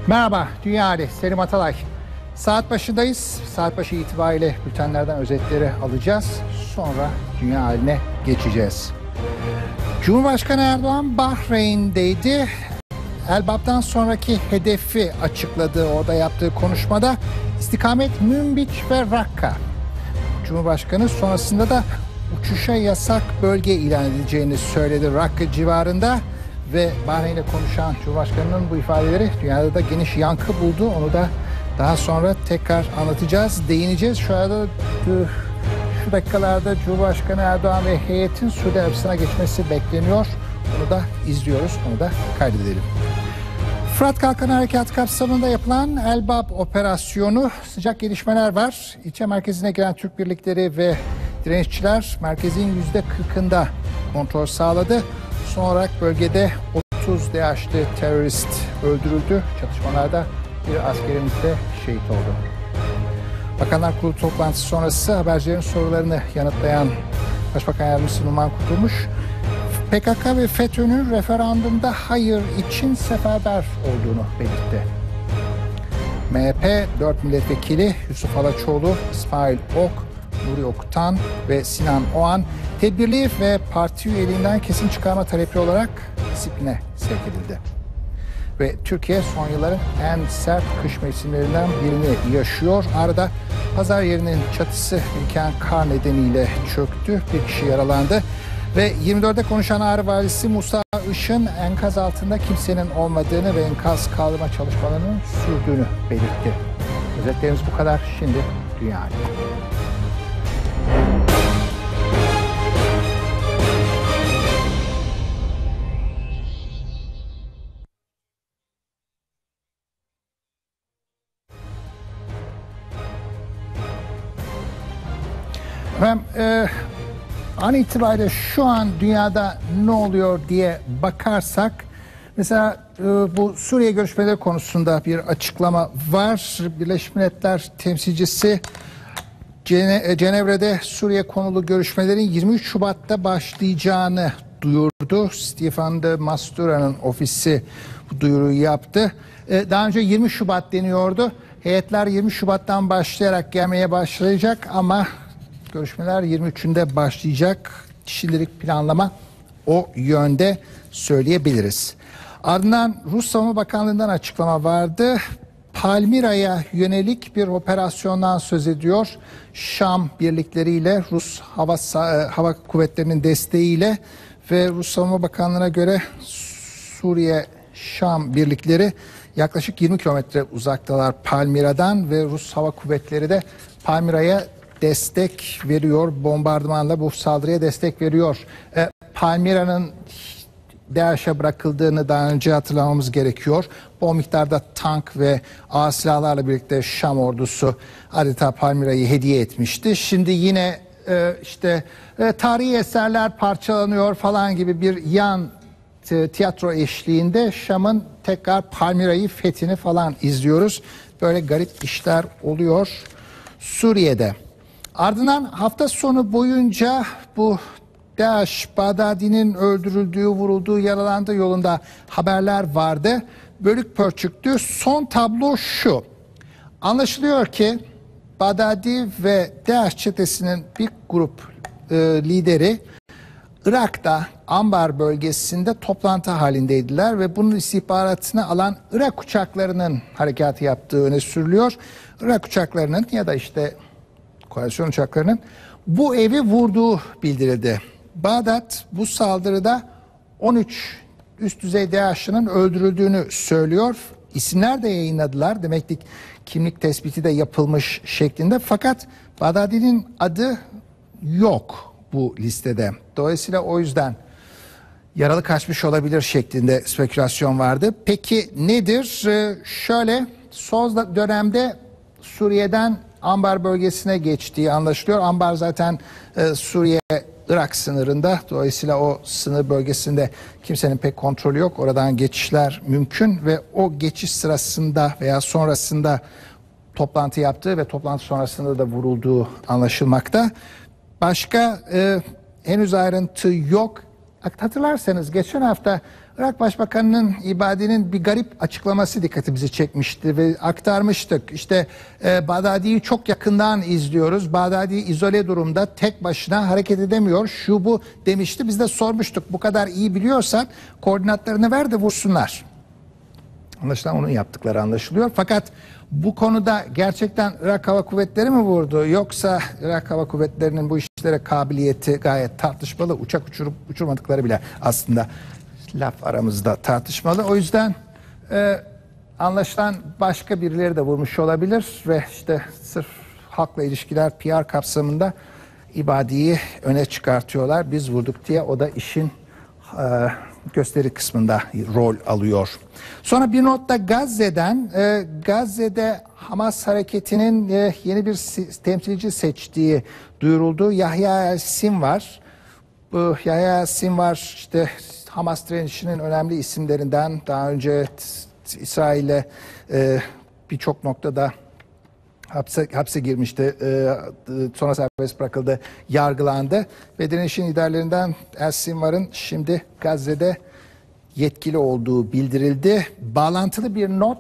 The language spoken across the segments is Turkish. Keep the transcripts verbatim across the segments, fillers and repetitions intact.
Merhaba, Dünya Hali, Selim Atalay. Saat başındayız. Saat başı itibariyle bültenlerden özetleri alacağız. Sonra dünya haline geçeceğiz. Cumhurbaşkanı Erdoğan Bahreyn'deydi. Elbap'tan sonraki hedefi açıkladığı, orada yaptığı konuşmada istikamet Münbiç ve Rakka. Cumhurbaşkanı sonrasında da uçuşa yasak bölge ilan edileceğini söyledi Rakka civarında. Ve Bahreyn'le konuşan Cumhurbaşkanı'nın bu ifadeleri dünyada da geniş yankı buldu. Onu da daha sonra tekrar anlatacağız, değineceğiz. Şu arada şu dakikalarda Cumhurbaşkanı Erdoğan ve heyetin Suudi Arabistan'a geçmesi bekleniyor. Onu da izliyoruz, onu da kaydedelim. Fırat Kalkanı Harekatı kapsamında yapılan Elbap operasyonu, sıcak gelişmeler var. İlçe merkezine giren Türk birlikleri ve direnişçiler merkezin yüzde kırkında kontrol sağladı. Son olarak bölgede otuz DAEŞ'li terörist öldürüldü. Çatışmalarda bir askerimiz de şehit oldu. Bakanlar Kurulu toplantısı sonrası habercilerin sorularını yanıtlayan Başbakan Yardımcısı Numan Kurtulmuş, P K K ve FETÖ'nün referandumda hayır için seferber olduğunu belirtti. M H P dört milletvekili Yusuf Alaçoğlu, İsmail Ok, Nuri Okutan ve Sinan Oğan tedbirli ve parti üyeliğinden kesin çıkarma talebi olarak disipline sevk edildi. Ve Türkiye son yılların en sert kış mevsimlerinden birini yaşıyor. Ağrı'da pazar yerinin çatısı biriken kar nedeniyle çöktü. Bir kişi yaralandı. Ve yirmi dörtte konuşan Ağrı Valisi Musa Işın enkaz altında kimsenin olmadığını ve enkaz kaldırma çalışmalarının sürdüğünü belirtti. Özetlerimiz bu kadar. Şimdi Dünya Hali. Efendim, e, an itibariyle şu an dünyada ne oluyor diye bakarsak, mesela e, bu Suriye görüşmeleri konusunda bir açıklama var. Birleşmiş Milletler temsilcisi Cene, Cenevre'de Suriye konulu görüşmelerin yirmi üç Şubat'ta başlayacağını duyurdu. Stefan de Mastura'nın ofisi bu duyuruyu yaptı. E, daha önce yirmi Şubat deniyordu. Heyetler yirmi Şubat'tan başlayarak gelmeye başlayacak ama görüşmeler yirmi üçünde başlayacak. Şimdilik planlama o yönde söyleyebiliriz. Ardından Rus Savunma Bakanlığı'ndan açıklama vardı. Palmira'ya yönelik bir operasyondan söz ediyor. Şam birlikleriyle, Rus hava, hava kuvvetlerinin desteğiyle ve Rus Savunma Bakanlığı'na göre Suriye Şam birlikleri yaklaşık yirmi kilometre uzaktalar Palmira'dan ve Rus hava kuvvetleri de Palmira'ya destek veriyor. Bombardımanla bu saldırıya destek veriyor. E, Palmira'nın DAEŞ'e bırakıldığını daha önce hatırlamamız gerekiyor. Bu miktarda tank ve ağır silahlarla birlikte Şam ordusu adeta Palmira'yı hediye etmişti. Şimdi yine e, işte e, tarihi eserler parçalanıyor falan gibi bir yan e, tiyatro eşliğinde Şam'ın tekrar Palmira'yı fethini falan izliyoruz. Böyle garip işler oluyor Suriye'de. Ardından hafta sonu boyunca bu DAEŞ, Bağdadi'nin öldürüldüğü, vurulduğu, yaralandığı yolunda haberler vardı. Bölük pörçüktü. Son tablo şu. Anlaşılıyor ki Bağdadi ve DAEŞ çetesinin bir grup e, lideri Irak'ta Ambar bölgesinde toplantı halindeydiler ve bunun istihbaratını alan Irak uçaklarının harekatı yaptığı öne sürülüyor. Irak uçaklarının ya da işte koalisyon uçaklarının bu evi vurduğu bildirildi. Bağdat bu saldırıda on üç üst düzey DAEŞ'ın öldürüldüğünü söylüyor. İsimler de yayınladılar. Demek ki kimlik tespiti de yapılmış şeklinde. Fakat Bağdadi'nin adı yok bu listede. Dolayısıyla o yüzden yaralı kaçmış olabilir şeklinde spekülasyon vardı. Peki nedir? Ee, şöyle son dönemde Suriye'den Ambar bölgesine geçtiği anlaşılıyor. Ambar zaten e, Suriye-Irak sınırında. Dolayısıyla o sınır bölgesinde kimsenin pek kontrolü yok. Oradan geçişler mümkün ve o geçiş sırasında veya sonrasında toplantı yaptığı ve toplantı sonrasında da vurulduğu anlaşılmakta. Başka e, henüz ayrıntı yok. Hatırlarsanız geçen hafta Irak Başbakanı'nın İbadi'nin bir garip açıklaması dikkatimizi çekmişti ve aktarmıştık. İşte e, Bağdadi'yi çok yakından izliyoruz. Bağdadi izole durumda, tek başına hareket edemiyor. Şu bu demişti. Biz de sormuştuk. Bu kadar iyi biliyorsan koordinatlarını ver de vursunlar. Anlaşılan onun yaptıkları anlaşılıyor. Fakat bu konuda gerçekten Irak Hava Kuvvetleri mi vurdu? Yoksa Irak Hava Kuvvetleri'nin bu işlere kabiliyeti gayet tartışmalı. Uçak uçurup uçurmadıkları bile aslında laf aramızda tartışmalı. O yüzden e, anlaşılan başka birileri de vurmuş olabilir ve işte sırf halkla ilişkiler P R kapsamında İbadi'yi öne çıkartıyorlar. Biz vurduk diye, o da işin e, gösteri kısmında rol alıyor. Sonra bir not da Gazze'den. E, Gazze'de Hamas hareketinin e, yeni bir temsilci seçtiği duyuruldu. Yahya el-Sinvar. Bu Yahya el-Sinvar işte Hamas direnişinin önemli isimlerinden. Daha önce İsrail'e e, birçok noktada hapse, hapse girmişti. E, sonra serbest bırakıldı, yargılandı. Ve direnişin liderlerinden el-Sinvar'ın şimdi Gazze'de yetkili olduğu bildirildi. Bağlantılı bir not: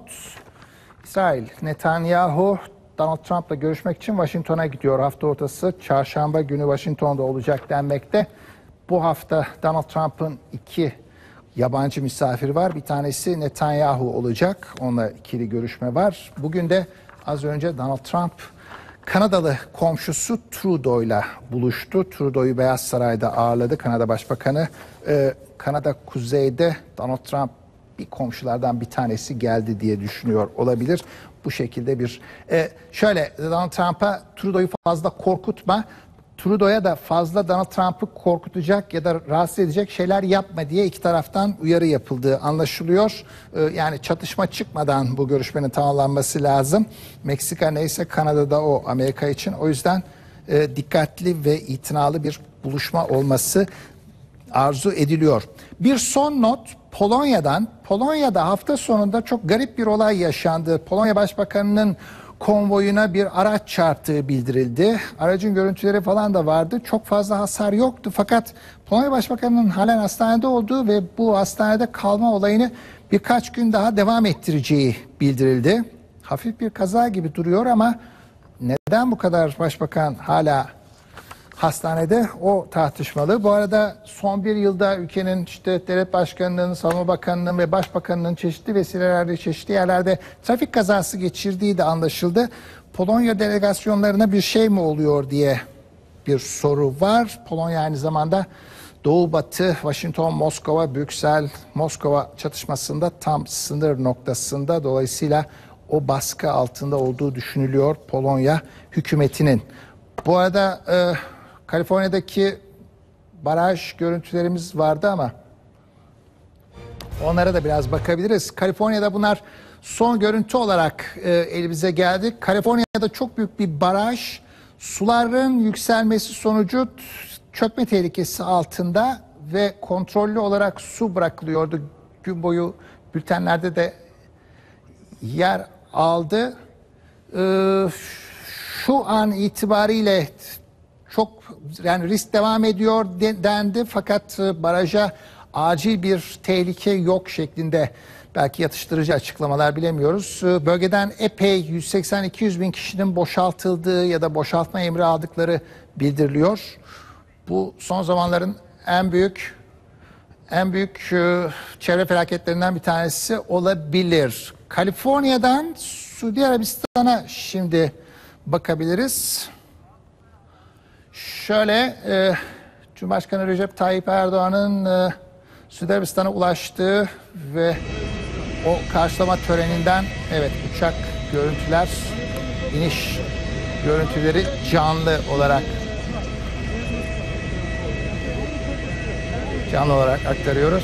İsrail, Netanyahu Donald Trump'la görüşmek için Washington'a gidiyor. Hafta ortası çarşamba günü Washington'da olacak denmekte. Bu hafta Donald Trump'ın iki yabancı misafiri var. Bir tanesi Netanyahu olacak. Onunla ikili görüşme var. Bugün de az önce Donald Trump Kanadalı komşusu Trudeau'yla buluştu. Trudeau'yu Beyaz Saray'da ağırladı Kanada Başbakanı. Ee, Kanada kuzeyde, Donald Trump bir komşulardan bir tanesi geldi diye düşünüyor olabilir. Bu şekilde bir... E, şöyle, Donald Trump'a Trudeau'yu fazla korkutma, Trudeau'ya da fazla Donald Trump'ı korkutacak ya da rahatsız edecek şeyler yapma diye iki taraftan uyarı yapıldığı anlaşılıyor. Ee, yani çatışma çıkmadan bu görüşmenin tamamlanması lazım. Meksika neyse Kanada'da o, Amerika için. O yüzden e, dikkatli ve itinalı bir buluşma olması arzu ediliyor. Bir son not Polonya'dan. Polonya'da hafta sonunda çok garip bir olay yaşandı. Polonya Başbakanı'nın konvoyuna bir araç çarptığı bildirildi. Aracın görüntüleri falan da vardı. Çok fazla hasar yoktu fakat Polonya Başbakanı'nın halen hastanede olduğu ve bu hastanede kalma olayını birkaç gün daha devam ettireceği bildirildi. Hafif bir kaza gibi duruyor ama neden bu kadar başbakan hala hastanede, o tartışmalı. Bu arada son bir yılda ülkenin işte devlet başkanının, savunma bakanının ve başbakanının çeşitli vesilelerle çeşitli yerlerde trafik kazası geçirdiği de anlaşıldı. Polonya delegasyonlarına bir şey mi oluyor diye bir soru var. Polonya aynı zamanda Doğu Batı, Washington, Moskova, Brüksel, Moskova çatışmasında tam sınır noktasında. Dolayısıyla o baskı altında olduğu düşünülüyor Polonya hükümetinin. Bu arada e, Kaliforniya'daki baraj görüntülerimiz vardı ama onlara da biraz bakabiliriz. Kaliforniya'da bunlar son görüntü olarak e, elimize geldi. Kaliforniya'da çok büyük bir baraj, suların yükselmesi sonucu çökme tehlikesi altında ve kontrollü olarak su bırakılıyordu. Gün boyu bültenlerde de yer aldı. Ee, şu an itibariyle çok yani risk devam ediyor dendi fakat baraja acil bir tehlike yok şeklinde belki yatıştırıcı açıklamalar, bilemiyoruz. Bölgeden epey yüz seksen iki yüz bin kişinin boşaltıldığı ya da boşaltma emri aldıkları bildiriliyor. Bu son zamanların en büyük en büyük çevre felaketlerinden bir tanesi olabilir. Kaliforniya'dan Suudi Arabistan'a şimdi bakabiliriz. Şöyle e, Cumhurbaşkanı Recep Tayyip Erdoğan'ın e, Suudi Arabistan'a ulaştığı ve o karşılama töreninden evet uçak görüntüler, iniş görüntüleri canlı olarak canlı olarak aktarıyoruz.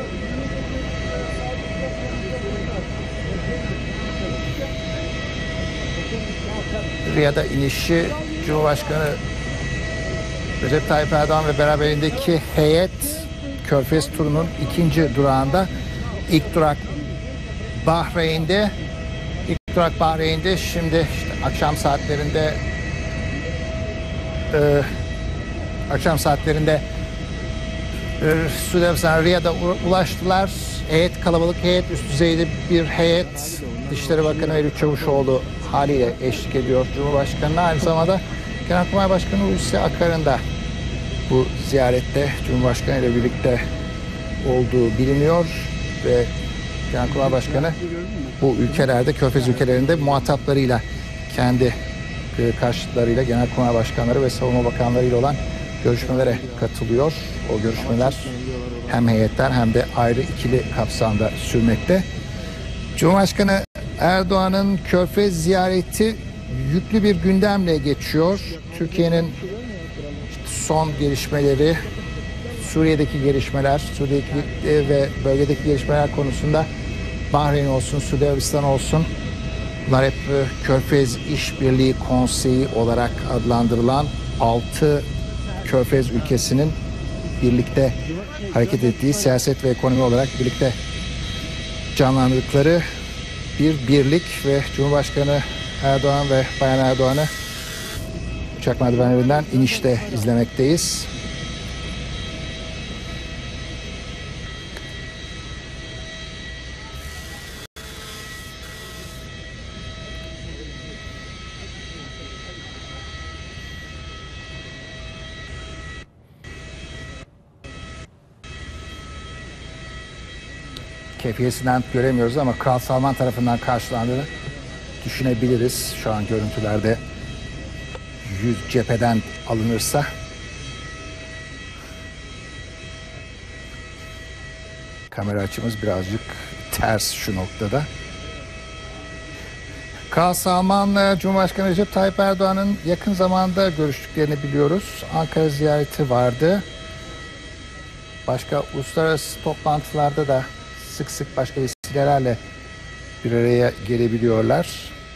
Riyad'a inişi Cumhurbaşkanı Recep Tayyip Erdoğan ve beraberindeki heyet Körfez turunun ikinci durağında. İlk durak Bahreyn'de. İlk durak Bahreyn'de. Şimdi işte akşam saatlerinde e, akşam saatlerinde Suudi Arabistan Riyad'a ulaştılar. Heyet, kalabalık heyet, üst düzeyde bir heyet. Dışişleri Bakanı Mevlüt Çavuşoğlu haliyle eşlik ediyor Cumhurbaşkanı'na. Aynı zamanda Genelkurmay Başkanı Hulusi Akar'ın da bu ziyarette Cumhurbaşkanı ile birlikte olduğu biliniyor ve Genelkurmay Başkanı bu ülkelerde, Körfez ülkelerinde muhataplarıyla, kendi karşıtlarıyla, Genelkurmay Başkanları ve Savunma Bakanlarıyla olan görüşmelere katılıyor. O görüşmeler hem heyetler hem de ayrı ikili kapsamda sürmekte. Cumhurbaşkanı Erdoğan'ın Körfez ziyareti yüklü bir gündemle geçiyor. Türkiye'nin son gelişmeleri, Suriye'deki gelişmeler, Suriye'deki ve bölgedeki gelişmeler konusunda Bahreyn olsun, Suudi Arabistan olsun, bunlar hep Körfez İşbirliği Konseyi olarak adlandırılan altı Körfez ülkesinin birlikte hareket ettiği, siyaset ve ekonomi olarak birlikte canlandırdıkları bir birlik ve Cumhurbaşkanı Erdoğan ve Bayan Erdoğan'ı uçak merdivenlerinden inişte izlemekteyiz. Keyfiyesinden göremiyoruz ama Kral Salman tarafından karşılandığını düşünebiliriz. Şu an görüntülerde yüz cepheden alınırsa. Kamera açımız birazcık ters şu noktada. Kral Salman'la Cumhurbaşkanı Recep Tayyip Erdoğan'ın yakın zamanda görüştüklerini biliyoruz. Ankara ziyareti vardı. Başka uluslararası toplantılarda da sık sık başka vesilelerle bir araya gelebiliyorlar.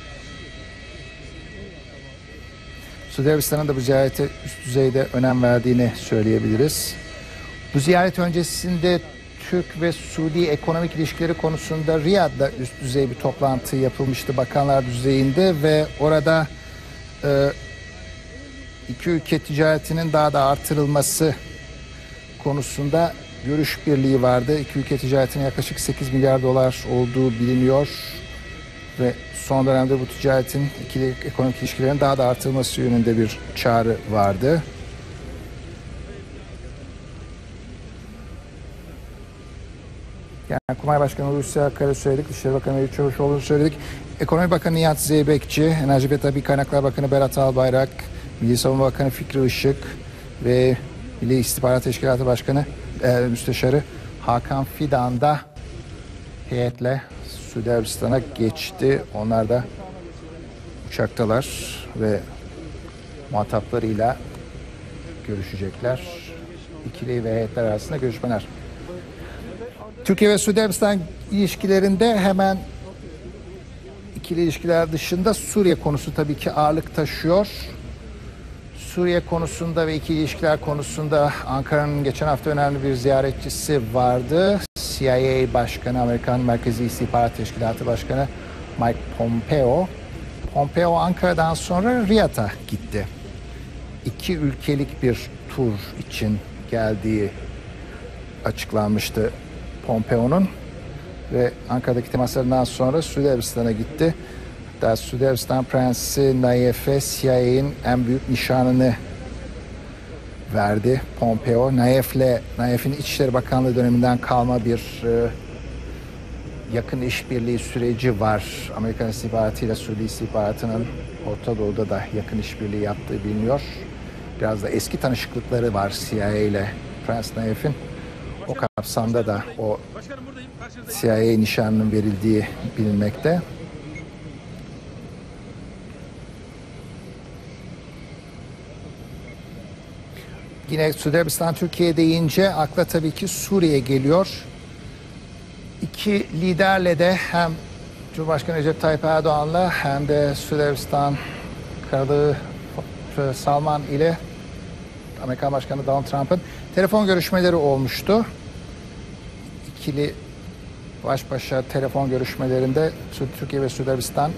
Suudi Arabistan'ın da bu ziyarete üst düzeyde önem verdiğini söyleyebiliriz. Bu ziyaret öncesinde Türk ve Suudi ekonomik ilişkileri konusunda Riyad'da üst düzey bir toplantı yapılmıştı bakanlar düzeyinde ve orada e, iki ülke ticaretinin daha da artırılması konusunda görüş birliği vardı. İki ülke ticaretinin yaklaşık sekiz milyar dolar olduğu biliniyor ve son dönemde bu ticaretin ikili ekonomik ilişkilerin daha da artırılması yönünde bir çağrı vardı. Genelkurmay Başkanı Hulusi Akar'ı söyledik, Dışişleri Bakanı Mevlüt Çavuşoğlu'nu söyledik. Ekonomi Bakanı Nihat Zeybekçi, Enerji ve Tabii Kaynaklar Bakanı Berat Albayrak, Milli Savunma Bakanı Fikri Işık ve Milli İstihbarat Teşkilatı Başkanı e, Müsteşarı Hakan Fidan da heyetle Suudi Arabistan'a geçti. Onlar da uçaktalar ve muhataplarıyla görüşecekler. İkili ve heyetler arasında görüşmeler. Türkiye ve Suudi Arabistan ilişkilerinde hemen ikili ilişkiler dışında Suriye konusu tabii ki ağırlık taşıyor. Suriye konusunda ve ikili ilişkiler konusunda Ankara'nın geçen hafta önemli bir ziyaretçisi vardı. C I A Başkanı, Amerikan Merkezi İstihbarat Teşkilatı Başkanı Mike Pompeo. Pompeo Ankara'dan sonra Riyad'a gitti. İki ülkelik bir tur için geldiği açıklanmıştı Pompeo'nun ve Ankara'daki temaslarından sonra Suudi Arabistan'a gitti. Hatta Suudi Arabistan Prensi Nayef'e C I A'nin en büyük nişanını verdi Pompeo. Nayef'le, Nayef'in İçişleri Bakanlığı döneminden kalma bir e, yakın işbirliği süreci var. Amerikan istihbaratı ile Suudi istihbaratının Orta Doğu'da da yakın işbirliği yaptığı biliniyor. Biraz da eski tanışıklıkları var C I A ile Prens Nayef'in. O kapsamda da o C I A nişanının verildiği bilinmekte. Yine Suudi Arabistan Türkiye deyince akla tabii ki Suriye geliyor. İki liderle de hem Cumhurbaşkanı Recep Tayyip Erdoğan'la hem de Suudi Arabistan Kralı Salman ile Amerikan Başkanı Donald Trump'ın telefon görüşmeleri olmuştu. İkili baş başa telefon görüşmelerinde Türkiye ve Suudi Arabistan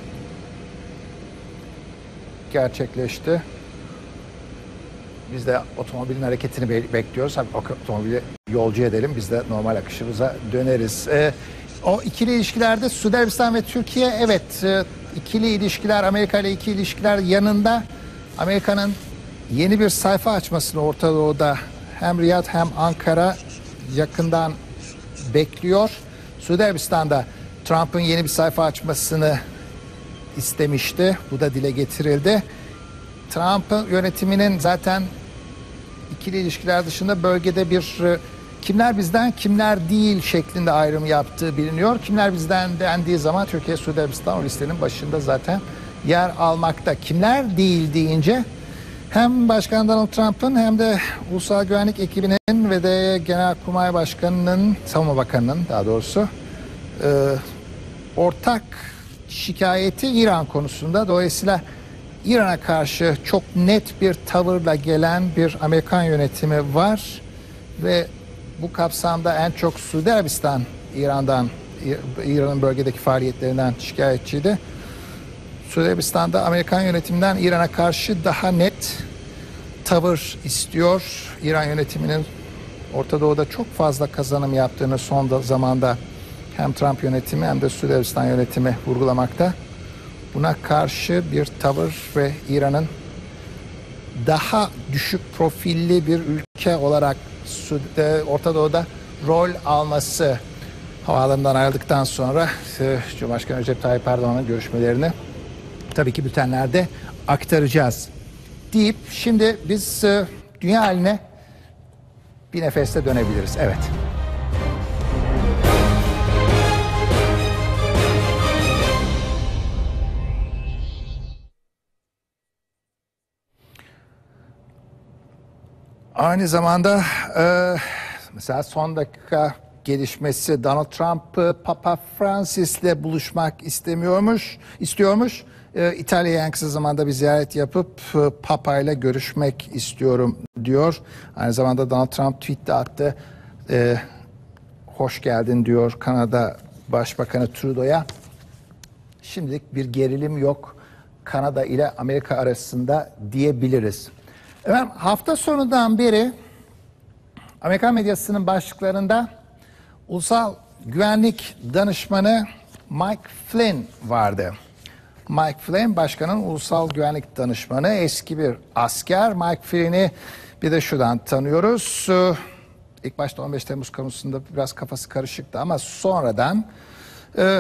gerçekleşti. Biz de otomobilin hareketini bekliyoruz. Otomobili yolcu edelim. Biz de normal akışımıza döneriz. Ee, o ikili ilişkilerde Suudi Arabistan ve Türkiye, evet, e, ikili ilişkiler, Amerika ile ikili ilişkiler yanında Amerika'nın yeni bir sayfa açmasını Orta Doğu'da hem Riyad hem Ankara yakından bekliyor. Suudi Arabistan'da Trump'ın yeni bir sayfa açmasını istemişti. Bu da dile getirildi. Trump yönetiminin zaten ikili ilişkiler dışında bölgede bir kimler bizden kimler değil şeklinde ayrım yaptığı biliniyor. Kimler bizden dendiği zaman Türkiye, Suudi Arabistan o listenin başında zaten yer almakta. Kimler değil deyince hem Başkan Donald Trump'ın hem de Ulusal Güvenlik ekibinin ve de Genelkurmay Başkanı'nın, Savunma Bakanı'nın daha doğrusu e, ortak şikayeti İran konusunda. Dolayısıyla İran'a karşı çok net bir tavırla gelen bir Amerikan yönetimi var ve bu kapsamda en çok Suudi Arabistan İran'dan, İran'ın bölgedeki faaliyetlerinden şikayetçiydi. Suudi Arabistan'da Amerikan yönetiminden İran'a karşı daha net tavır istiyor. İran yönetiminin Orta Doğu'da çok fazla kazanım yaptığını son zamanda hem Trump yönetimi hem de Suudi Arabistan yönetimi vurgulamakta. Buna karşı bir tavır ve İran'ın daha düşük profilli bir ülke olarak Orta Doğu'da rol alması, havaalanından ayrıldıktan sonra Cumhurbaşkanı Recep Tayyip Erdoğan'ın görüşmelerini tabii ki bültenlerde aktaracağız deyip şimdi biz dünya haline bir nefeste dönebiliriz. Evet. Aynı zamanda e, mesela son dakika gelişmesi, Donald Trump Papa Francis'le buluşmak istemiyormuş, istiyormuş. E, İtalya'ya en kısa zamanda bir ziyaret yapıp e, Papa ile görüşmek istiyorum diyor. Aynı zamanda Donald Trump tweet'te attı. E, hoş geldin diyor Kanada Başbakanı Trudeau'ya. Şimdilik bir gerilim yok Kanada ile Amerika arasında diyebiliriz. Efendim, hafta sonundan beri Amerikan medyasının başlıklarında Ulusal Güvenlik Danışmanı Mike Flynn vardı. Mike Flynn, başkanın Ulusal Güvenlik Danışmanı, eski bir asker. Mike Flynn'i bir de şuradan tanıyoruz. İlk başta on beş Temmuz konusunda biraz kafası karışıktı ama sonradan e,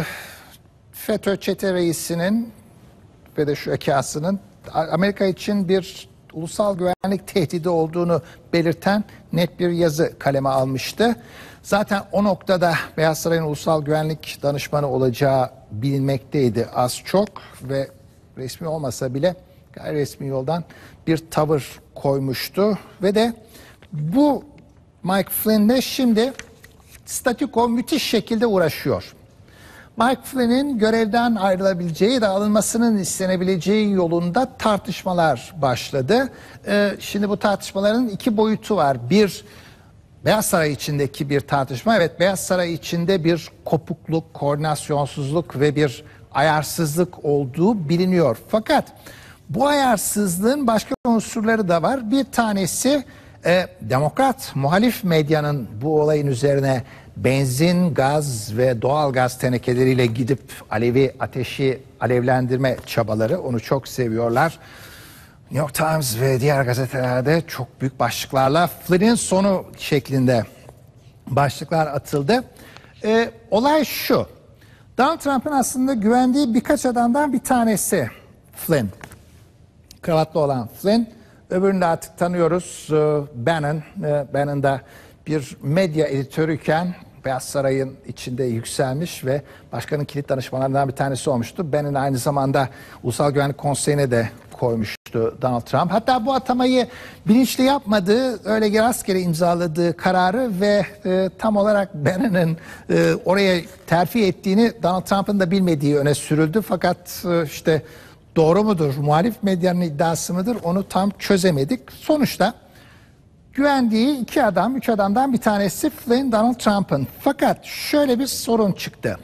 FETÖ çete reisinin ve de şu ekasının Amerika için bir ulusal güvenlik tehdidi olduğunu belirten net bir yazı kaleme almıştı. Zaten o noktada Beyaz Saray'ın ulusal güvenlik danışmanı olacağı bilinmekteydi az çok ve resmi olmasa bile gayri resmi yoldan bir tavır koymuştu ve de bu Mike Flynn'le şimdi statüko müthiş şekilde uğraşıyor. Mike Flynn'in görevden ayrılabileceği, dağılmasının istenebileceği yolunda tartışmalar başladı. Ee, şimdi bu tartışmaların iki boyutu var. Bir, Beyaz Saray içindeki bir tartışma. Evet, Beyaz Saray içinde bir kopukluk, koordinasyonsuzluk ve bir ayarsızlık olduğu biliniyor. Fakat bu ayarsızlığın başka unsurları da var. Bir tanesi e, demokrat, muhalif medyanın bu olayın üzerine benzin, gaz ve doğal gaz tenekeleriyle gidip Alevi ateşi alevlendirme çabaları. Onu çok seviyorlar. New York Times ve diğer gazetelerde çok büyük başlıklarla Flynn'in sonu şeklinde başlıklar atıldı. Ee, olay şu. Donald Trump'ın aslında güvendiği birkaç adamdan bir tanesi Flynn. Kravatlı olan Flynn. Öbürünü de artık tanıyoruz. Bannon. Bannon da bir medya editörüyken Beyaz Saray'ın içinde yükselmiş ve başkanın kilit danışmanlarından bir tanesi olmuştu. Bannon aynı zamanda Ulusal Güvenlik Konseyi'ne de koymuştu Donald Trump. Hatta bu atamayı bilinçli yapmadığı, öyle rastgele imzaladığı kararı ve e, tam olarak Bannon'ın e, oraya terfi ettiğini Donald Trump'ın da bilmediği öne sürüldü. Fakat e, işte doğru mudur, muhalif medyanın iddiası mıdır onu tam çözemedik. Sonuçta güvendiği iki adam, üç adamdan bir tanesi Flynn, Donald Trump'ın. Fakat şöyle bir sorun çıktı.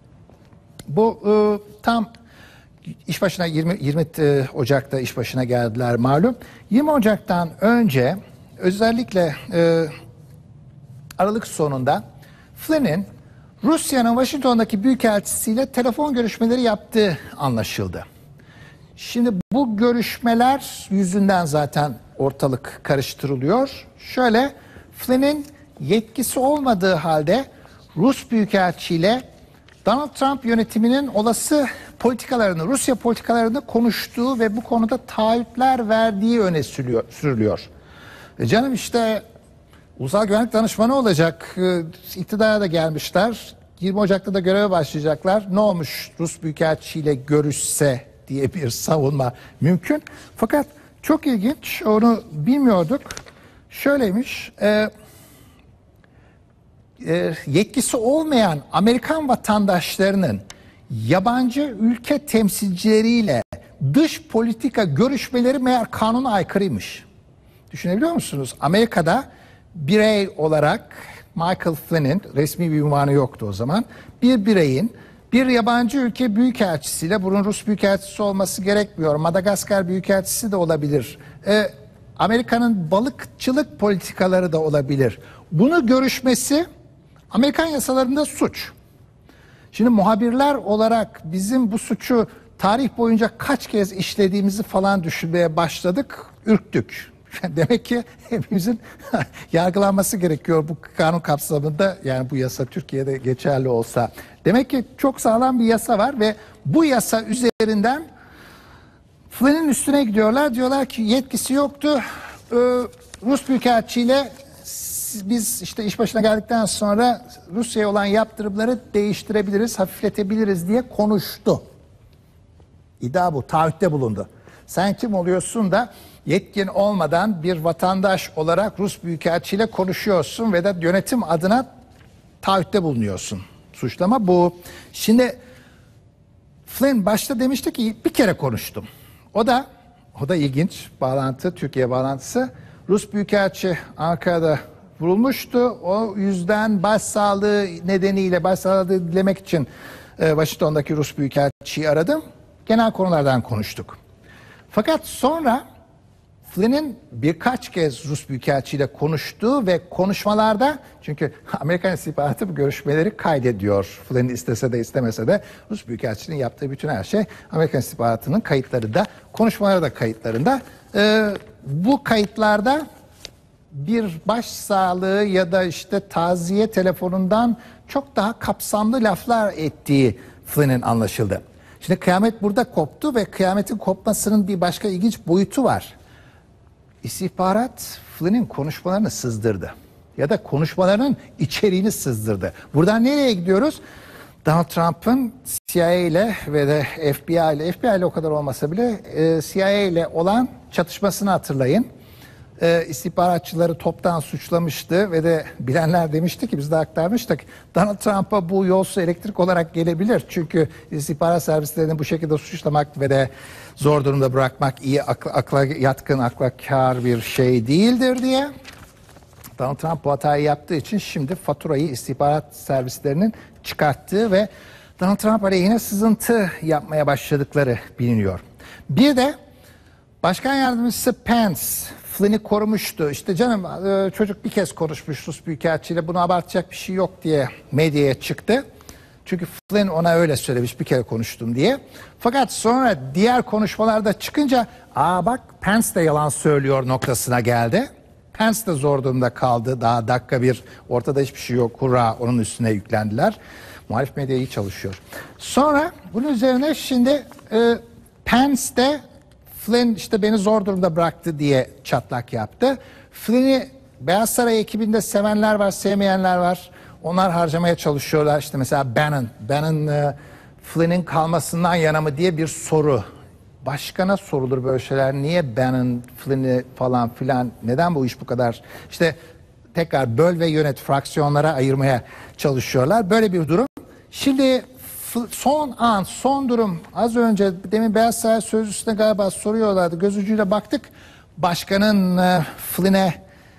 Bu e, tam iş başına yirmi, yirmi Ocak'ta iş başına geldiler malum. yirmi Ocak'tan önce özellikle e, Aralık sonunda Flynn'in Rusya'nın Washington'daki büyükelçisiyle telefon görüşmeleri yaptığı anlaşıldı. Şimdi bu görüşmeler yüzünden zaten ortalık karıştırılıyor. Şöyle, Flynn'in yetkisi olmadığı halde Rus büyükelçiyle Donald Trump yönetiminin olası politikalarını, Rusya politikalarını konuştuğu ve bu konuda taahhütler verdiği öne sürülüyor. sürülüyor. E canım işte Ulusal Güvenlik Danışmanı olacak, iktidara da gelmişler, yirmi Ocak'ta da göreve başlayacaklar. Ne olmuş Rus büyükelçiyle görüşse diye bir savunma mümkün. Fakat çok ilginç, onu bilmiyorduk. Şöyleymiş, e, e, yetkisi olmayan Amerikan vatandaşlarının yabancı ülke temsilcileriyle dış politika görüşmeleri meğer kanuna aykırıymış. Düşünebiliyor musunuz? Amerika'da birey olarak Michael Flynn'in, resmi bir ünvanı yoktu o zaman, bir bireyin bir yabancı ülke büyükelçisiyle, bunun Rus büyükelçisi olması gerekmiyor, Madagaskar büyükelçisi de olabilir, e, Amerika'nın balıkçılık politikaları da olabilir, bunu görüşmesi Amerikan yasalarında suç. Şimdi muhabirler olarak bizim bu suçu tarih boyunca kaç kez işlediğimizi falan düşünmeye başladık, ürktük. Demek ki hepimizin yargılanması gerekiyor bu kanun kapsamında, yani bu yasa Türkiye'de geçerli olsa. Demek ki çok sağlam bir yasa var ve bu yasa üzerinden Flynn'in üstüne gidiyorlar. Diyorlar ki yetkisi yoktu. Ee, Rus büyükelçiyle biz işte iş başına geldikten sonra Rusya'ya olan yaptırımları değiştirebiliriz, hafifletebiliriz diye konuştu. İddia bu, taahhütte bulundu. Sen kim oluyorsun da yetkin olmadan bir vatandaş olarak Rus büyükelçiyle konuşuyorsun ve de yönetim adına taahhütte bulunuyorsun. Suçlama bu. Şimdi Flynn başta demişti ki bir kere konuştum. O da o da ilginç bağlantı, Türkiye bağlantısı. Rus büyükelçi Ankara'da vurulmuştu. O yüzden başsağlığı nedeniyle başsağlığı dilemek için e, Washington'daki Rus büyükelçiyi aradım. Genel konulardan konuştuk. Fakat sonra Flynn'in birkaç kez Rus büyükelçiyle konuştuğu ve konuşmalarda, çünkü Amerikan istihbaratı bu görüşmeleri kaydediyor. Flynn istese de istemese de Rus büyükelçinin yaptığı bütün her şey Amerikan istihbaratının kayıtlarında, konuşmaları da kayıtlarında. Ee, bu kayıtlarda bir başsağlığı ya da işte taziye telefonundan çok daha kapsamlı laflar ettiği Flynn'in anlaşıldı. Şimdi kıyamet burada koptu ve kıyametin kopmasının bir başka ilginç boyutu var. İstihbarat Flynn'in konuşmalarını sızdırdı. Ya da konuşmalarının içeriğini sızdırdı. Buradan nereye gidiyoruz? Donald Trump'ın C I A ile ve de F B I ile, F B I ile o kadar olmasa bile e, C I A ile olan çatışmasını hatırlayın. E, istihbaratçıları toptan suçlamıştı ve de bilenler demişti ki, biz de aktarmıştık, Donald Trump'a bu yolsuz elektrik olarak gelebilir. Çünkü istihbarat servislerini bu şekilde suçlamak ve de zor durumda bırakmak iyi, akla, akla yatkın, akla kâr bir şey değildir diye. Donald Trump bu hatayı yaptığı için şimdi faturayı istihbarat servislerinin çıkarttığı ve Donald Trump aleyhine sızıntı yapmaya başladıkları biliniyor. Bir de Başkan Yardımcısı Pence Flynn'i korumuştu. İşte canım çocuk bir kez konuşmuş Rus büyükelçiyle, bunu abartacak bir şey yok diye medyaya çıktı. Çünkü Flynn ona öyle söylemiş, bir kere konuştum diye. Fakat sonra diğer konuşmalarda çıkınca, aa bak Pence de yalan söylüyor noktasına geldi. Pence de zor durumda kaldı. Daha dakika bir, ortada hiçbir şey yok, hurra, onun üstüne yüklendiler. Muhalif medya iyi çalışıyor. Sonra bunun üzerine şimdi e, Pence de Flynn işte beni zor durumda bıraktı diye çatlak yaptı. Flynn'i Beyaz Saray ekibinde sevenler var, sevmeyenler var. Onlar harcamaya çalışıyorlar. İşte mesela Bannon, Bannon e, Flynn'in kalmasından yana mı diye bir soru. Başkana sorulur böyle şeyler. Niye Bannon, Flynn'i falan filan, neden bu iş bu kadar? İşte tekrar böl ve yönet, fraksiyonlara ayırmaya çalışıyorlar. Böyle bir durum. Şimdi son an, son durum, az önce demin Beyaz Saray Sözcüsü'ne galiba soruyorlardı. Göz ucuyla baktık. Başkanın e, Flynn'e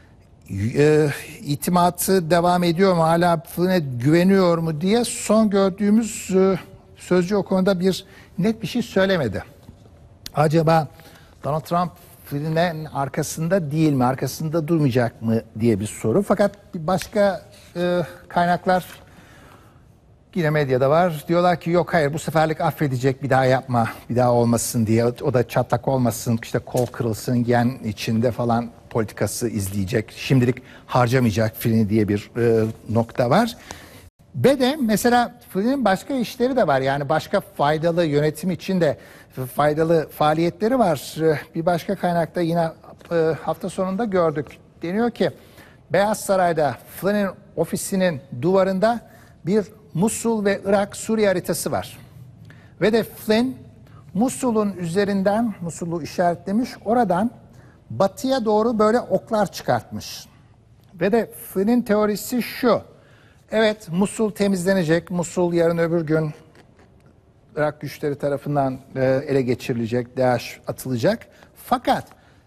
e, itimatı devam ediyor mu? Hala Flynn'e güveniyor mu diye son gördüğümüz e, sözcü o konuda bir net bir şey söylemedi. Acaba Donald Trump Flynn'in arkasında değil mi, arkasında durmayacak mı diye bir soru. Fakat bir başka e, kaynaklar yine medyada var. Diyorlar ki yok hayır bu seferlik affedecek, bir daha yapma, bir daha olmasın diye. O da çatlak olmasın, işte kol kırılsın, yen içinde falan politikası izleyecek. Şimdilik harcamayacak Flynn'i diye bir e, nokta var. Ve de mesela Flynn'in başka işleri de var. Yani başka faydalı yönetim için de faydalı faaliyetleri var. Bir başka kaynakta yine hafta sonunda gördük. Deniyor ki Beyaz Saray'da Flynn'in ofisinin duvarında bir Musul ve Irak Suriye haritası var. Ve de Flynn Musul'un üzerinden, Musul'u işaretlemiş, oradan batıya doğru böyle oklar çıkartmış. Ve de Flynn'in teorisi şu: evet, Musul temizlenecek, Musul yarın öbür gün Irak güçleri tarafından ele geçirilecek, DAEŞ atılacak. Fakat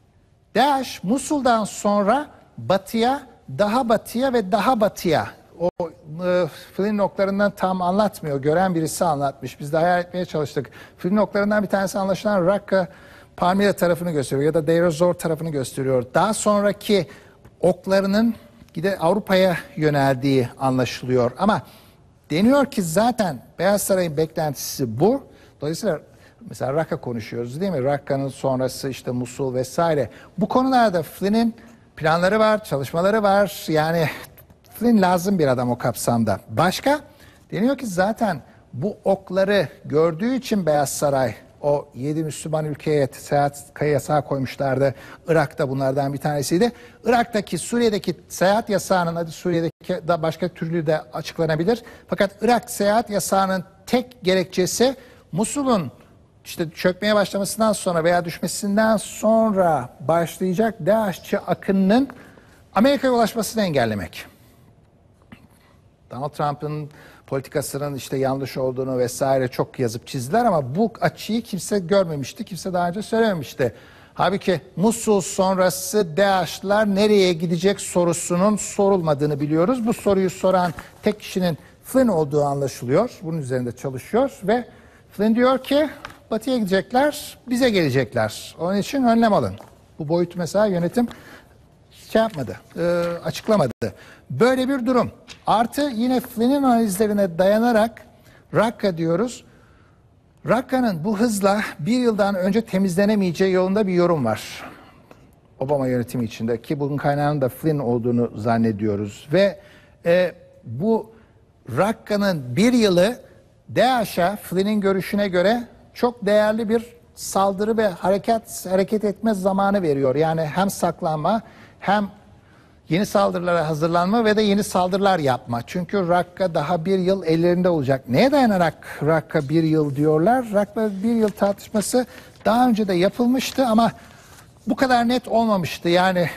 DAEŞ Musul'dan sonra batıya, daha batıya ve daha batıya, o e, Flynn noktalarından tam anlatmıyor, gören birisi anlatmış. Biz de hayal etmeye çalıştık. Flynn noktalarından bir tanesi anlaşılan Rakka, Palmyra tarafını gösteriyor ya da Deir ez-Zor tarafını gösteriyor. Daha sonraki oklarının gide Avrupa'ya yöneldiği anlaşılıyor. Ama deniyor ki zaten Beyaz Saray'ın beklentisi bu. Dolayısıyla mesela Rakka konuşuyoruz değil mi? Rakka'nın sonrası işte Musul vesaire. Bu konularda Flynn'in planları var, çalışmaları var. Yani Flynn lazım bir adam o kapsamda. Başka? Deniyor ki zaten bu okları gördüğü için Beyaz Saray o yedi Müslüman ülkeye seyahat yasağı koymuşlardı. Irak'ta bunlardan bir tanesiydi. Irak'taki, Suriye'deki seyahat yasağının, hadi Suriye'deki da başka türlü de açıklanabilir. Fakat Irak seyahat yasağının tek gerekçesi Musul'un işte çökmeye başlamasından sonra veya düşmesinden sonra başlayacak DAEŞ'çi akınının Amerika'ya ulaşmasını engellemek. Donald Trump'ın politikasının işte yanlış olduğunu vesaire çok yazıp çizdiler ama bu açıyı kimse görmemişti, kimse daha önce söylememişti. Halbuki Musul sonrası DAEŞ'lar nereye gidecek sorusunun sorulmadığını biliyoruz. Bu soruyu soran tek kişinin Flynn olduğu anlaşılıyor. Bunun üzerinde çalışıyor ve Flynn diyor ki batıya gidecekler, bize gelecekler. Onun için önlem alın. Bu boyutu mesela yönetim şey yapmadı, e, açıklamadı. Böyle bir durum. Artı yine Flynn'in analizlerine dayanarak Rakka diyoruz. Rakka'nın bu hızla bir yıldan önce temizlenemeyeceği yolunda bir yorum var. Obama yönetimi içinde ki bunun kaynağının da Flynn olduğunu zannediyoruz. Ve e, bu Rakka'nın bir yılı DAEŞ'e Flynn'in görüşüne göre çok değerli bir saldırı ve hareket hareket etme zamanı veriyor. Yani hem saklanma hem yeni saldırılara hazırlanma ve de yeni saldırılar yapma. Çünkü Rakka daha bir yıl ellerinde olacak. Neye dayanarak Rakka bir yıl diyorlar? Rakka bir yıl tartışması daha önce de yapılmıştı ama bu kadar net olmamıştı. Yani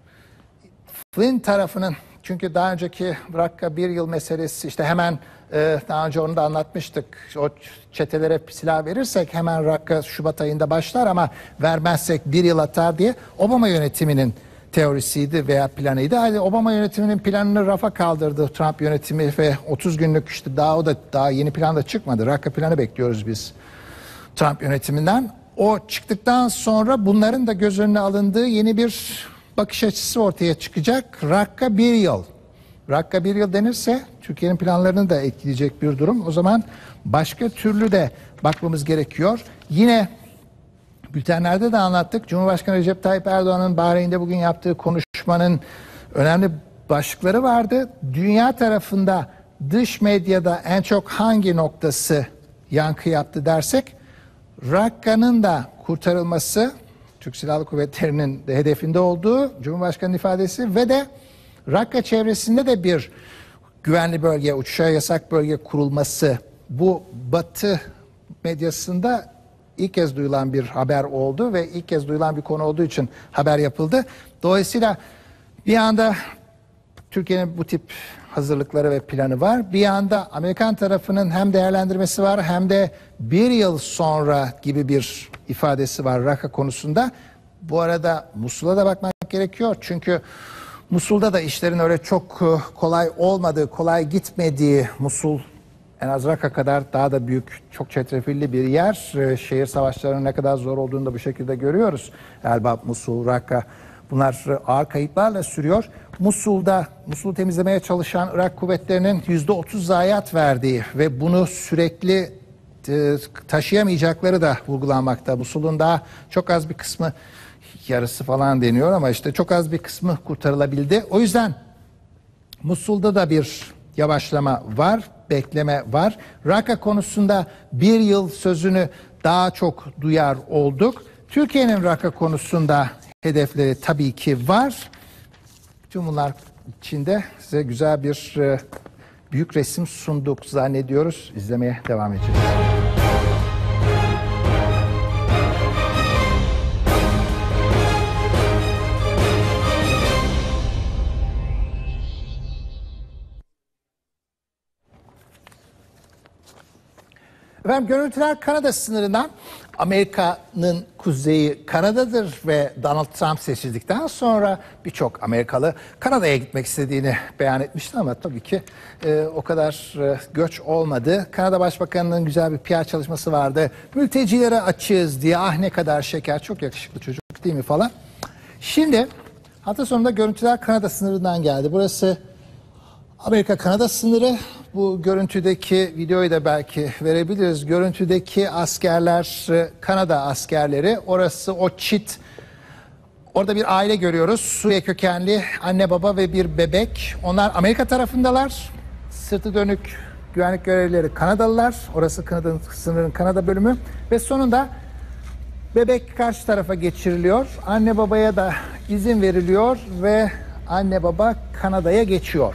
Flynn tarafının, çünkü daha önceki Rakka bir yıl meselesi işte hemen e, daha önce onu da anlatmıştık. O çetelere silah verirsek hemen Rakka Şubat ayında başlar ama vermezsek bir yıl atar diye Obama yönetiminin teorisiydi veya planıydı. Hadi Obama yönetiminin planını rafa kaldırdı Trump yönetimi ve otuz günlük işte daha o da daha yeni plan da çıkmadı. Rakka planı bekliyoruz biz Trump yönetiminden. O çıktıktan sonra bunların da göz önüne alındığı yeni bir bakış açısı ortaya çıkacak. Rakka bir yıl. Rakka bir yıl denirse Türkiye'nin planlarını da etkileyecek bir durum. O zaman başka türlü de bakmamız gerekiyor. Yine bültenlerde de anlattık. Cumhurbaşkanı Recep Tayyip Erdoğan'ın Bahreyn'de bugün yaptığı konuşmanın önemli başlıkları vardı. Dünya tarafında dış medyada en çok hangi noktası yankı yaptı dersek, Rakka'nın da kurtarılması, Türk Silahlı Kuvvetleri'nin de hedefinde olduğu Cumhurbaşkanı'nın ifadesi ve de Rakka çevresinde de bir güvenli bölge, uçuşa yasak bölge kurulması, bu Batı medyasında ilk kez duyulan bir haber oldu ve ilk kez duyulan bir konu olduğu için haber yapıldı. Dolayısıyla bir anda Türkiye'nin bu tip hazırlıkları ve planı var. Bir yanda Amerikan tarafının hem değerlendirmesi var hem de bir yıl sonra gibi bir ifadesi var Rakka konusunda. Bu arada Musul'a da bakmak gerekiyor. Çünkü Musul'da da işlerin öyle çok kolay olmadığı, kolay gitmediği, Musul en az Raqqa kadar daha da büyük, çok çetrefilli bir yer. E, şehir savaşlarının ne kadar zor olduğunu da bu şekilde görüyoruz. Elbap, Musul, Raqqa bunlar ağır kayıplarla sürüyor. Musul'da, Musul'u temizlemeye çalışan Irak kuvvetlerinin yüzde otuz zayiat verdiği ve bunu sürekli e, taşıyamayacakları da vurgulanmakta. Musul'un daha çok az bir kısmı, yarısı falan deniyor ama işte çok az bir kısmı kurtarılabildi. O yüzden Musul'da da bir yavaşlama var, bekleme var. Raqqa konusunda bir yıl sözünü daha çok duyar olduk. Türkiye'nin Raqqa konusunda hedefleri tabii ki var. Tüm bunlar içinde size güzel bir e, büyük resim sunduk zannediyoruz. İzlemeye devam edeceğiz. Efendim, görüntüler Kanada sınırından. Amerika'nın kuzeyi Kanada'dır ve Donald Trump seçildikten sonra birçok Amerikalı Kanada'ya gitmek istediğini beyan etmişti ama tabii ki e, o kadar e, göç olmadı. Kanada Başbakanı'nın güzel bir P R çalışması vardı. Mültecilere açığız diye, ah ne kadar şeker, çok yakışıklı çocuk değil mi falan. Şimdi hafta sonunda görüntüler Kanada sınırından geldi. Burası Amerika-Kanada sınırı. Bu görüntüdeki videoyu da belki verebiliriz. Görüntüdeki askerler Kanada askerleri. Orası o çit. Orada bir aile görüyoruz. Suriye kökenli anne baba ve bir bebek. Onlar Amerika tarafındalar. Sırtı dönük güvenlik görevlileri Kanadalılar. Orası Kanada'nın sınırın Kanada bölümü. Ve sonunda bebek karşı tarafa geçiriliyor. Anne babaya da izin veriliyor ve anne baba Kanada'ya geçiyor.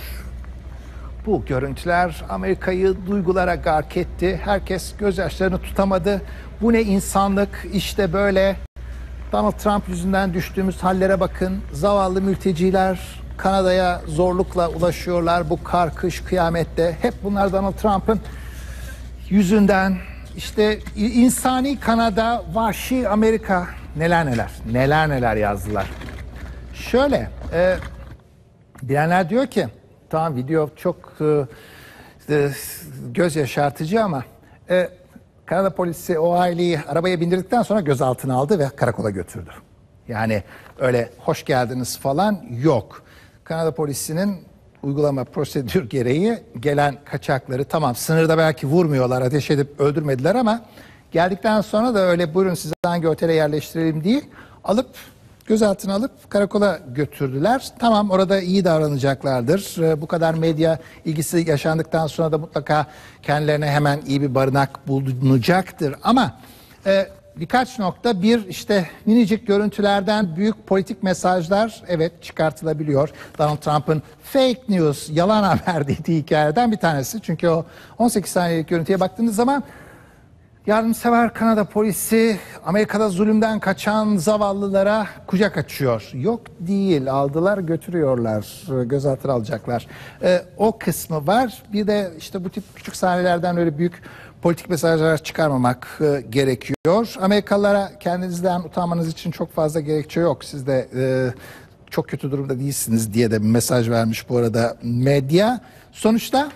Bu görüntüler Amerika'yı duygulara gark etti. Herkes gözyaşlarını tutamadı. Bu ne insanlık, işte böyle. Donald Trump yüzünden düştüğümüz hallere bakın. Zavallı mülteciler Kanada'ya zorlukla ulaşıyorlar bu kar, kış, kıyamette. Hep bunlar Donald Trump'ın yüzünden. İşte insani Kanada, vahşi Amerika, neler neler, neler neler yazdılar. Şöyle, e, bilenler diyor ki, tamam video çok e, göz yaşartıcı ama e, Kanada polisi o aileyi arabaya bindirdikten sonra gözaltına aldı ve karakola götürdü. Yani öyle hoş geldiniz falan yok. Kanada polisinin uygulama prosedür gereği gelen kaçakları, tamam sınırda belki vurmuyorlar, ateş edip öldürmediler ama geldikten sonra da öyle buyurun size hangi otele yerleştirelim değil, alıp gözaltına alıp karakola götürdüler. Tamam, orada iyi davranacaklardır. Bu kadar medya ilgisi yaşandıktan sonra da mutlaka kendilerine hemen iyi bir barınak bulunacaktır. Ama e, birkaç nokta, bir işte minicik görüntülerden büyük politik mesajlar evet çıkartılabiliyor. Donald Trump'ın fake news, yalan haber dediği hikayelerden bir tanesi. Çünkü o on sekiz saniyelik görüntüye baktığınız zaman yardımsever Kanada polisi Amerika'da zulümden kaçan zavallılara kucak açıyor. Yok değil, aldılar götürüyorlar, gözaltına alacaklar. Ee, o kısmı var. Bir de işte bu tip küçük sahnelerden öyle büyük politik mesajlar çıkarmamak e, gerekiyor. Amerikalılara kendinizden utanmanız için çok fazla gerekçe yok. Siz de e, çok kötü durumda değilsiniz diye de bir mesaj vermiş bu arada medya. Sonuçta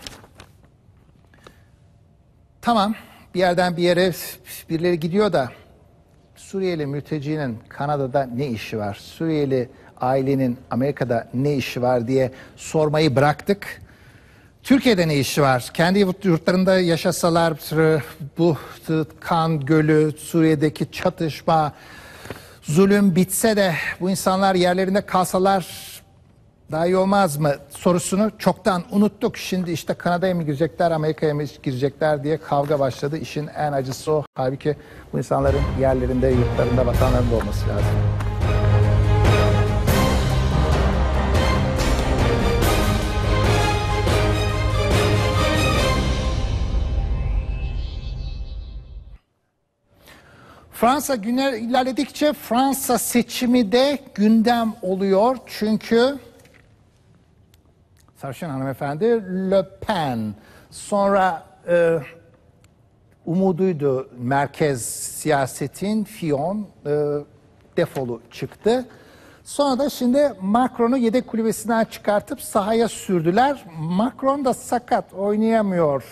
tamam, bir yerden bir yere birileri gidiyor da Suriyeli mültecinin Kanada'da ne işi var? Suriyeli ailenin Amerika'da ne işi var diye sormayı bıraktık. Türkiye'de ne işi var? Kendi yurtlarında yaşasalar bu kan gölü, Suriye'deki çatışma, zulüm bitse de bu insanlar yerlerinde kalsalar daha iyi olmaz mı sorusunu çoktan unuttuk. Şimdi işte Kanada'ya mı girecekler, Amerika'ya mı girecekler diye kavga başladı. İşin en acısı o. Halbuki bu insanların yerlerinde, yurtlarında, vatanlarında olması lazım. Fransa günler ilerledikçe Fransa seçimi de gündem oluyor. Çünkü sarışın hanımefendi Le Pen sonra e, umuduydu merkez siyasetin, Fillon e, defolu çıktı. Sonra da şimdi Macron'u yedek kulübesinden çıkartıp sahaya sürdüler. Macron da sakat, oynayamıyor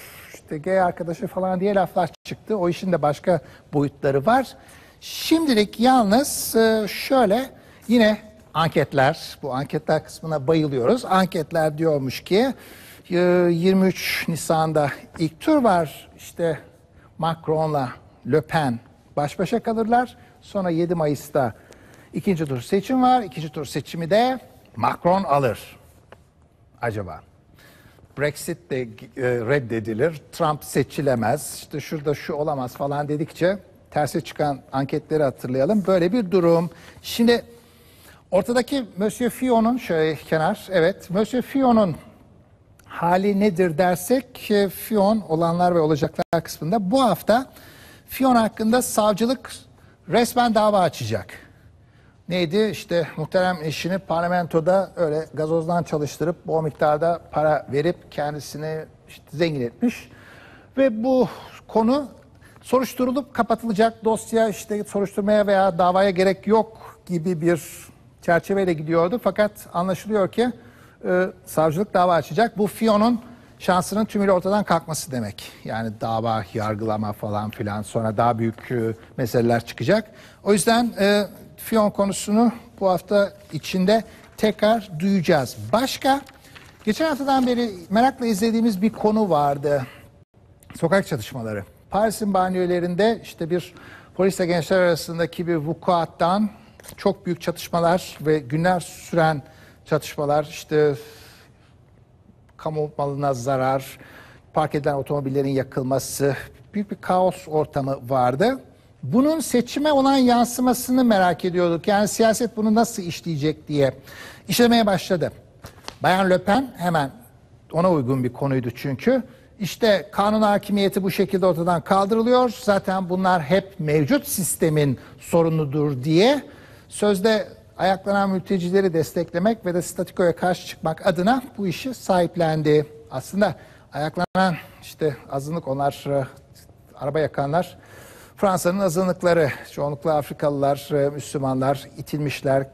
işte gay arkadaşı falan diye laflar çıktı. O işin de başka boyutları var. Şimdilik yalnız e, şöyle yine anketler, bu anketler kısmına bayılıyoruz. Anketler diyormuş ki e, yirmi üç Nisan'da ilk tur var. İşte Macron'la Le Pen baş başa kalırlar. Sonra yedi Mayıs'ta ikinci tur seçim var. İkinci tur seçimi de Macron alır. Acaba? Brexit de e, reddedilir. Trump seçilemez. İşte şurada şu olamaz falan dedikçe terse çıkan anketleri hatırlayalım. Böyle bir durum. Şimdi ortadaki Monsieur Fillon'un şöyle kenar. Evet, Monsieur Fillon'un hali nedir dersek Fillon olanlar ve olacaklar kısmında bu hafta Fillon hakkında savcılık resmen dava açacak. Neydi? İşte muhterem eşini parlamentoda öyle gazozdan çalıştırıp bol miktarda para verip kendisini işte zengin etmiş. Ve bu konu soruşturulup kapatılacak, dosya işte soruşturmaya veya davaya gerek yok gibi bir çerçeveyle gidiyordu. Fakat anlaşılıyor ki e, savcılık dava açacak. Bu Fillon'un şansının tümüyle ortadan kalkması demek. Yani dava, yargılama falan filan, sonra daha büyük e, meseleler çıkacak. O yüzden e, Fillon konusunu bu hafta içinde tekrar duyacağız. Başka, geçen haftadan beri merakla izlediğimiz bir konu vardı. Sokak çatışmaları. Paris'in banliyölerinde işte bir polisle gençler arasındaki bir vukuattan çok büyük çatışmalar ve günler süren çatışmalar, işte kamu malına zarar, park edilen otomobillerin yakılması, büyük bir kaos ortamı vardı. Bunun seçime olan yansımasını merak ediyorduk. Yani siyaset bunu nasıl işleyecek diye işlemeye başladı. Bayan Le Pen hemen ona uygun bir konuydu çünkü. İşte kanun hakimiyeti bu şekilde ortadan kaldırılıyor. Zaten bunlar hep mevcut sistemin sorunudur diye sözde ayaklanan mültecileri desteklemek ve de statikoya karşı çıkmak adına bu işi sahiplendi. Aslında ayaklanan işte azınlık, onlar araba yakanlar Fransa'nın azınlıkları, çoğunlukla Afrikalılar, Müslümanlar, itilmişler,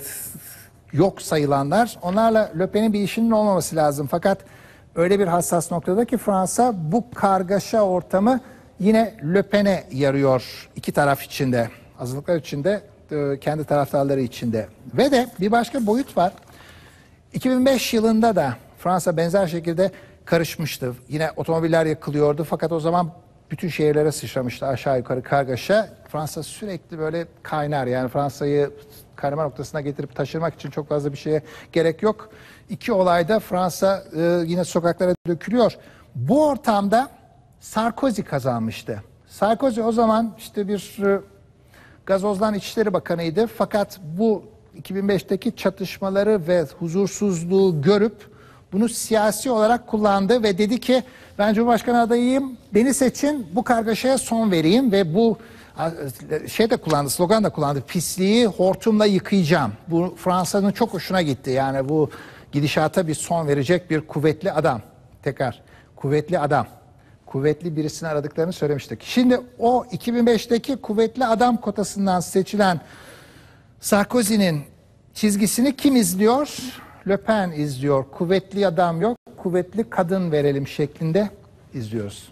yok sayılanlar. Onlarla Le Pen'in bir işinin olmaması lazım. Fakat öyle bir hassas noktada ki Fransa bu kargaşa ortamı yine Le Pen'e yarıyor iki taraf içinde. Azınlıklar içinde, kendi taraftarları içinde. Ve de bir başka boyut var. iki bin beş yılında da Fransa benzer şekilde karışmıştı. Yine otomobiller yakılıyordu fakat o zaman bütün şehirlere sıçramıştı aşağı yukarı kargaşa. Fransa sürekli böyle kaynar, yani Fransa'yı kaynama noktasına getirip taşırmak için çok fazla bir şeye gerek yok. İki olayda Fransa e, yine sokaklara dökülüyor. Bu ortamda Sarkozy kazanmıştı. Sarkozy o zaman işte bir e, gazozdan İçişleri Bakanı'ydı. Fakat bu iki bin beşteki çatışmaları ve huzursuzluğu görüp bunu siyasi olarak kullandı ve dedi ki ben Cumhurbaşkanı adayıyım, beni seçin, bu kargaşaya son vereyim ve bu şey de kullandı, slogan da kullandı, pisliği hortumla yıkayacağım. Bu Fransa'nın çok hoşuna gitti. Yani bu gidişata bir son verecek bir kuvvetli adam. Tekrar kuvvetli adam. Kuvvetli birisini aradıklarını söylemiştik. Şimdi o iki bin beşteki kuvvetli adam kotasından seçilen Sarkozy'nin çizgisini kim izliyor? Le Pen izliyor. Kuvvetli adam yok, kuvvetli kadın verelim şeklinde izliyoruz.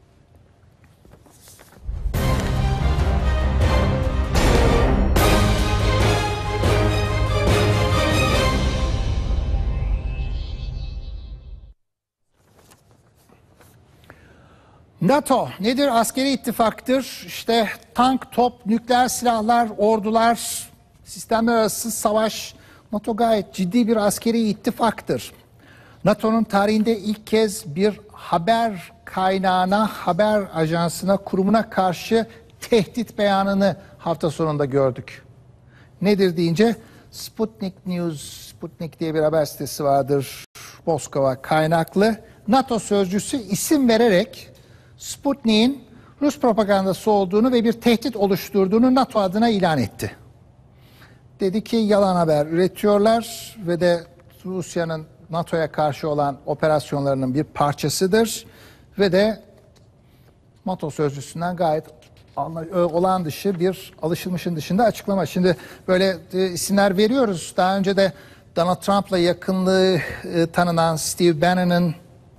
NATO nedir? Askeri ittifaktır. İşte tank, top, nükleer silahlar, ordular, sistemler arası savaş. NATO gayet ciddi bir askeri ittifaktır. NATO'nun tarihinde ilk kez bir haber kaynağına, haber ajansına, kurumuna karşı tehdit beyanını hafta sonunda gördük. Nedir deyince Sputnik News, Sputnik diye bir haber sitesi vardır, Moskova kaynaklı. NATO sözcüsü isim vererek Sputnik'in Rus propagandası olduğunu ve bir tehdit oluşturduğunu NATO adına ilan etti. Dedi ki yalan haber üretiyorlar ve de Rusya'nın NATO'ya karşı olan operasyonlarının bir parçasıdır ve de NATO sözcüsünden gayet olağan dışı bir alışılmışın dışında açıklama. Şimdi böyle e, isimler veriyoruz. Daha önce de Donald Trump'la yakınlığı e, tanınan Steve Bannon'ın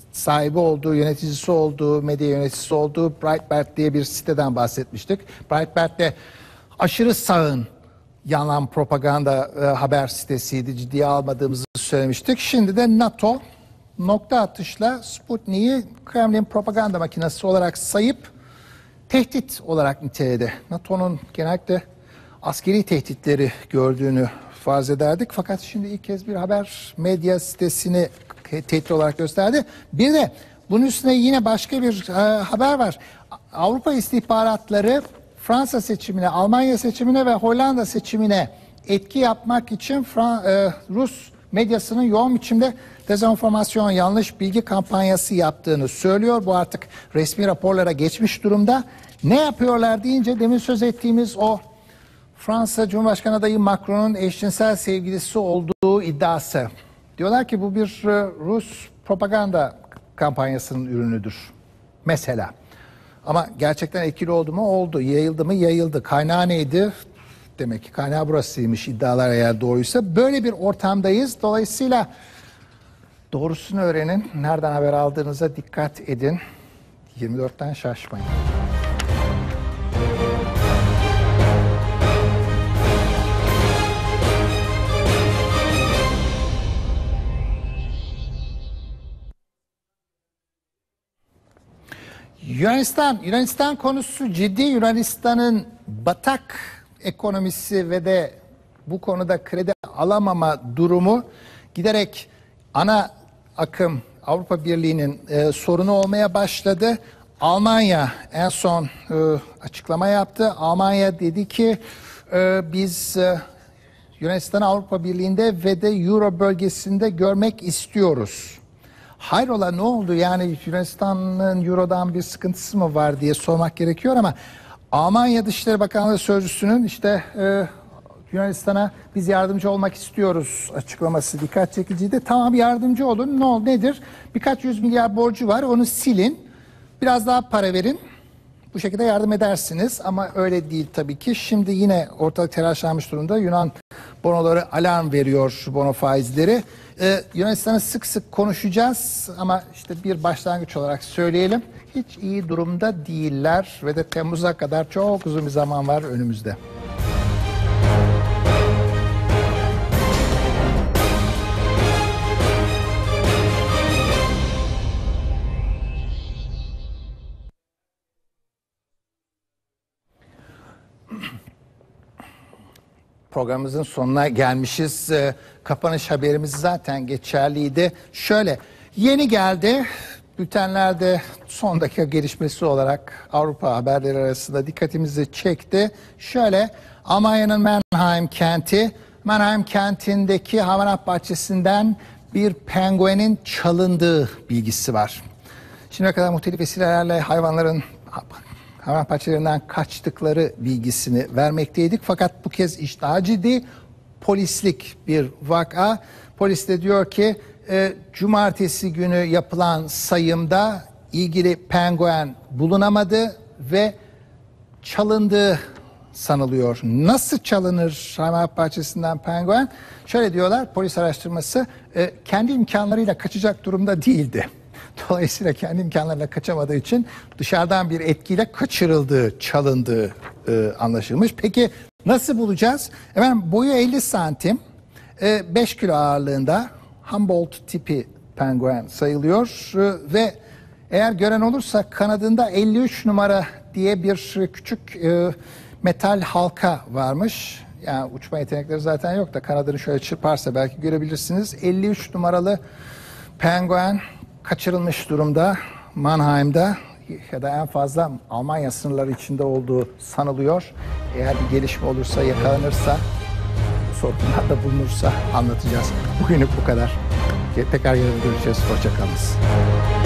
sahibi olduğu, yöneticisi olduğu, medya yöneticisi olduğu Breitbart diye bir siteden bahsetmiştik. Breitbart de aşırı sağın yalan propaganda e, haber sitesiydi. Ciddiye almadığımızı söylemiştik. Şimdi de NATO nokta atışla Sputnik'i Kremlin propaganda makinesi olarak sayıp tehdit olarak niteledi. NATO'nun genellikle askeri tehditleri gördüğünü farz ederdik. Fakat şimdi ilk kez bir haber medya sitesini tehdit olarak gösterdi. Bir de bunun üstüne yine başka bir e, haber var. Avrupa istihbaratları Fransa seçimine, Almanya seçimine ve Hollanda seçimine etki yapmak için Fran e, Rus medyasının yoğun biçimde dezenformasyon, yanlış bilgi kampanyası yaptığını söylüyor. Bu artık resmi raporlara geçmiş durumda. Ne yapıyorlar deyince demin söz ettiğimiz o Fransa Cumhurbaşkanı adayı Macron'un eşcinsel sevgilisi olduğu iddiası. Diyorlar ki bu bir Rus propaganda kampanyasının ürünüdür. Mesela. Ama gerçekten etkili oldu mu? Oldu. Yayıldı mı? Yayıldı. Kaynağı neydi? Demek ki kaynağı burasıymış iddialar eğer doğruysa. Böyle bir ortamdayız. Dolayısıyla doğrusunu öğrenin. Nereden haber aldığınıza dikkat edin. yirmi dörtten şaşmayın. Yunanistan, Yunanistan konusu ciddi. Yunanistan'ın batak ekonomisi ve de bu konuda kredi alamama durumu giderek ana akım Avrupa Birliği'nin e, sorunu olmaya başladı. Almanya en son e, açıklama yaptı. Almanya dedi ki e, biz e, Yunanistan'ı Avrupa Birliği'nde ve de Euro bölgesinde görmek istiyoruz. Hayrola ne oldu? Yani Yunanistan'ın Euro'dan bir sıkıntısı mı var diye sormak gerekiyor ama Almanya Dışişleri Bakanlığı Sözcüsü'nün işte e, Yunanistan'a biz yardımcı olmak istiyoruz açıklaması dikkat çekiciydi. Tamam yardımcı olun. Ne oldu? Nedir? Birkaç yüz milyar borcu var. Onu silin. Biraz daha para verin. Bu şekilde yardım edersiniz ama öyle değil tabii ki. Şimdi yine ortalık telaşlanmış durumda. Yunan bonoları alarm veriyor, bono faizleri. Ee, Yunanistan'ı sık sık konuşacağız ama işte bir başlangıç olarak söyleyelim. Hiç iyi durumda değiller ve de Temmuz'a kadar çok uzun bir zaman var önümüzde. Programımızın sonuna gelmişiz. E, kapanış haberimiz zaten geçerliydi. Şöyle, yeni geldi. Bültenlerde son dakika gelişmesi olarak Avrupa haberleri arasında dikkatimizi çekti. Şöyle, Almanya'nın Mannheim kenti, Mannheim kentindeki hayvanat bahçesinden bir penguenin çalındığı bilgisi var. Şimdiye kadar muhtelif vesilelerle hayvanların hayvanat bahçelerinden kaçtıkları bilgisini vermekteydik. Fakat bu kez iş daha ciddi. Polislik bir vaka. Polis de diyor ki e, cumartesi günü yapılan sayımda ilgili penguen bulunamadı ve çalındığı sanılıyor. Nasıl çalınır hayvanat bahçesinden penguen? Şöyle diyorlar, polis araştırması e, kendi imkanlarıyla kaçacak durumda değildi. Dolayısıyla kendi imkanlarıyla kaçamadığı için dışarıdan bir etkiyle kaçırıldığı, çalındığı e, anlaşılmış. Peki nasıl bulacağız? Efendim boyu elli santim, e, beş kilo ağırlığında Humboldt tipi penguen sayılıyor e, ve eğer gören olursa kanadında elli üç numara diye bir küçük e, metal halka varmış. Yani uçma yetenekleri zaten yok da kanadını şöyle çırparsa belki görebilirsiniz. elli üç numaralı penguen kaçırılmış durumda Mannheim'da ya da en fazla Almanya sınırları içinde olduğu sanılıyor. Eğer bir gelişme olursa, yakalanırsa, sorunlarda bulunursa anlatacağız. Bugünlük bu kadar. Tekrar yarın görüşeceğiz. Hoşça kalınız.